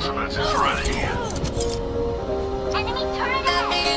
ultimate is ready. Enemy turret ahead.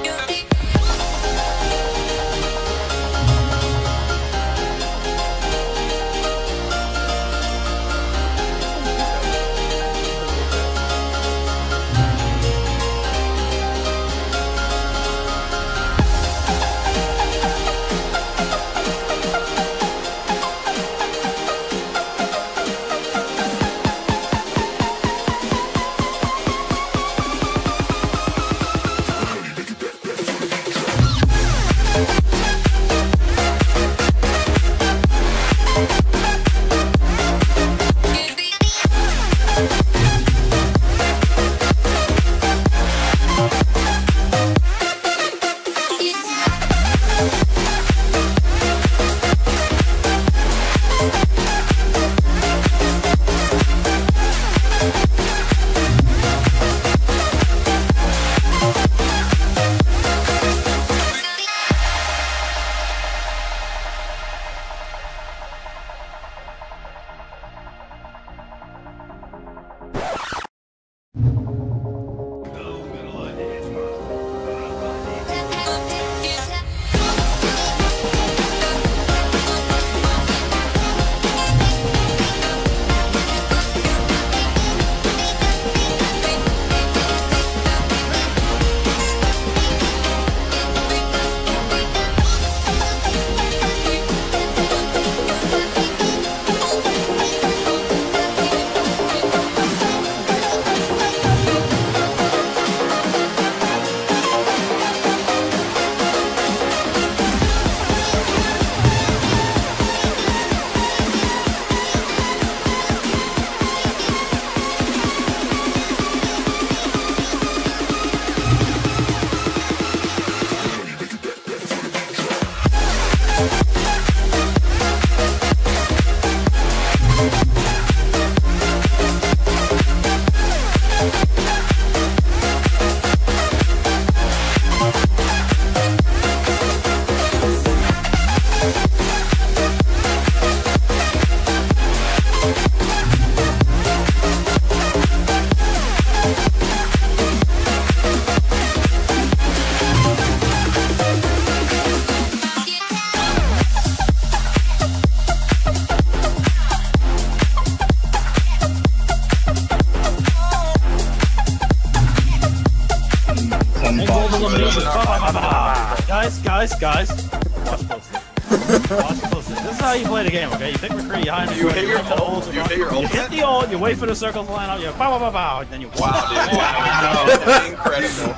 Guys. Watch closely. Watch closely. This is how you play the game, okay? You pick McCree behind You hit your ult. You hit your ult. You hit the ult, you wait for the circles to line up, you pow, pow, pow, pow, and then you wow, dude. Wow, incredible.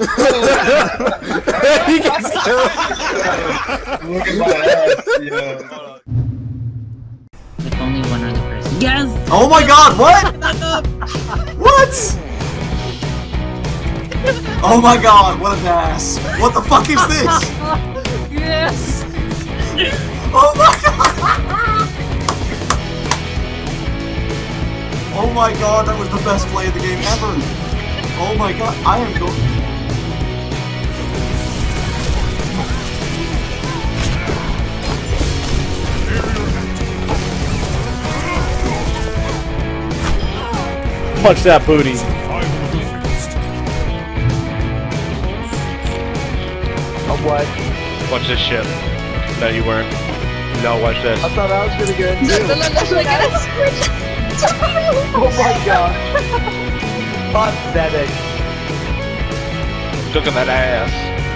He gets killed. Look at my ass, yo. With only one other person. Yes! Oh my god, what? What? Oh my god, what a pass. What the fuck is this? Yes! Oh my god! Oh my god, that was the best play of the game ever! Oh my god, I am going... Punch that booty. What? Watch this shit. No, you weren't. No, watch this. I thought I was gonna get it too. No, Oh my god. Pathetic. Look at that ass.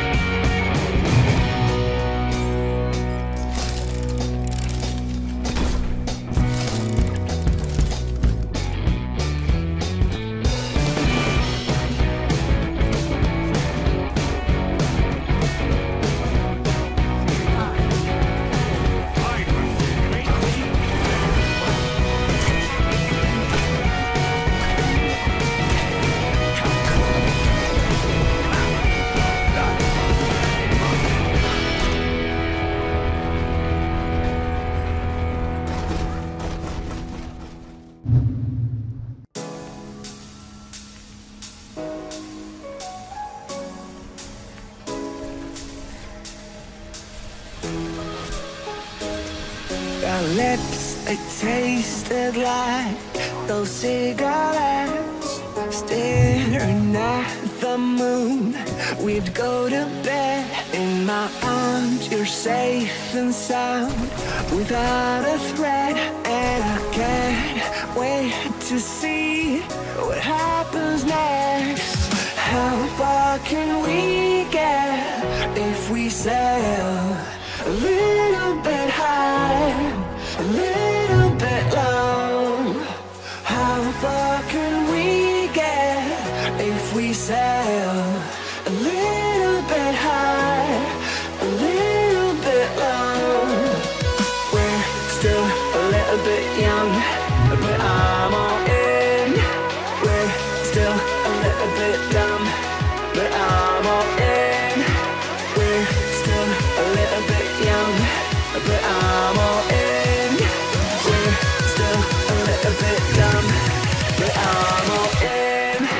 Our lips, they tasted like those cigarettes. staring at the moon. We'd go to bed in my arms. You're safe and sound without a threat, and I can't wait to see what happens next. How far can we get if we sail a little bit high, a little bit low? How far can we get if we sail a little bit high, a little bit low? We're still a little bit young, but I'm all in. We're still a little bit dumb, but I'm all in. We're still a little bit young, but I'm all in. We're still a little bit dumb, but I'm all in.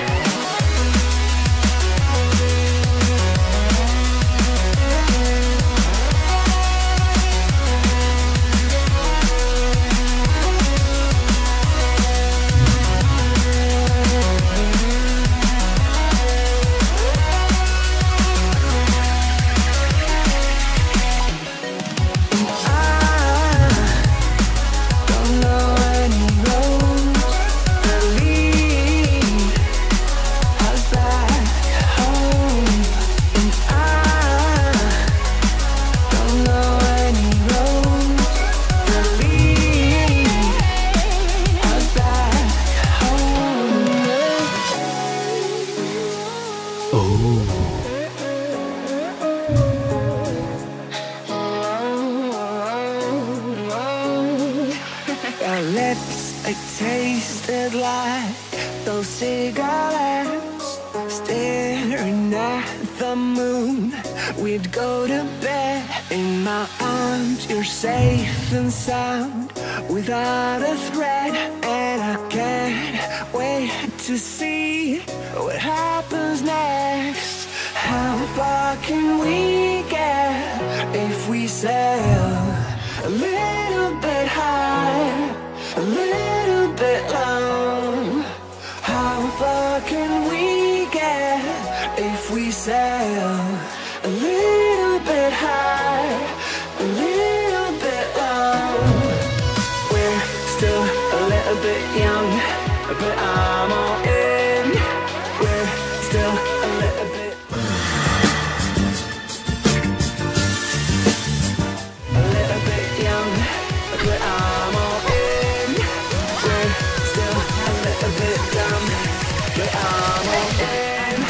Our lips, they tasted like those cigarettes. Staring at the moon, we'd go to bed in my arms. You're safe and sound without a threat, and I can't wait to see what happens next. How far can we get if we sail a little bit high, a little bit low? How far can we get if we sail a little bit high, a little bit low? We're still a little bit young, but I'm all in. We're still a little bit young, but I'm all in. We're still a little bit dumb, but I'm all in.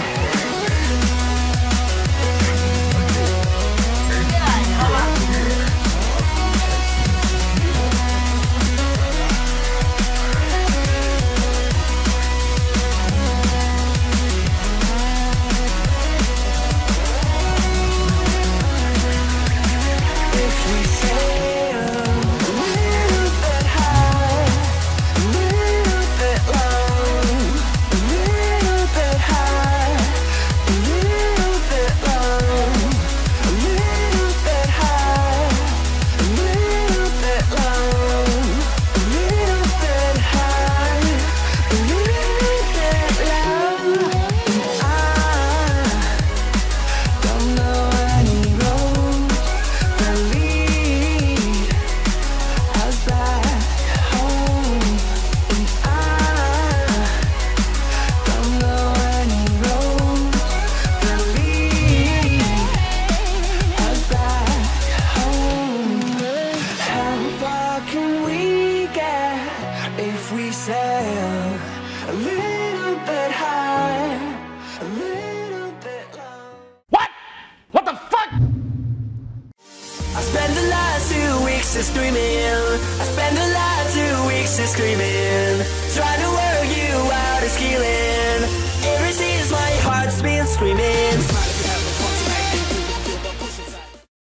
If we sail a little bit high, a little bit low, a little bit high, a little bit low, a little bit high, a little bit low, a little bit high, a little bit low. I don't know any roads that lead us back home, and I don't know any roads that lead us back home. How far can we get if we sail a little bit high, a little bit low? What the fuck? I spent the last 2 weeks just screaming. I spent the last 2 weeks just screaming.